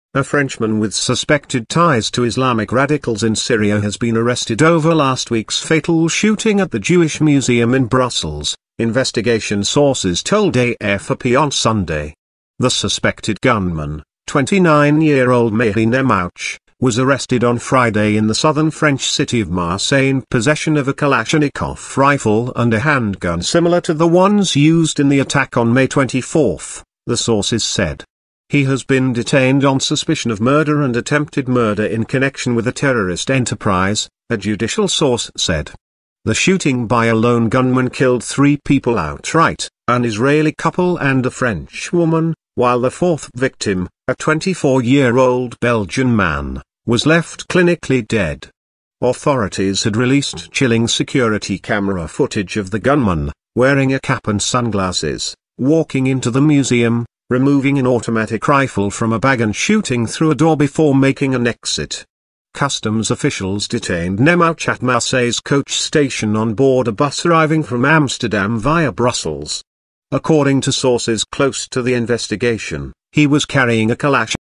A Frenchman with suspected ties to Islamic radicals in Syria has been arrested over last week's fatal shooting at the Jewish Museum in Brussels, investigation sources told AFP on Sunday. The suspected gunman, 29-year-old Mehdi Nemouch, was arrested on Friday in the southern French city of Marseille in possession of a Kalashnikov rifle and a handgun similar to the ones used in the attack on May 24, the sources said. He has been detained on suspicion of murder and attempted murder in connection with a terrorist enterprise, a judicial source said. The shooting by a lone gunman killed 3 people outright, an Israeli couple and a French woman, while the 4th victim, a 24-year-old Belgian man, was left clinically dead. Authorities had released chilling security camera footage of the gunman, wearing a cap and sunglasses, walking into the museum, removing an automatic rifle from a bag and shooting through a door before making an exit. Customs officials detained Nemouch at Marseille's coach station on board a bus arriving from Amsterdam via Brussels. According to sources close to the investigation, he was carrying a Kalashnikov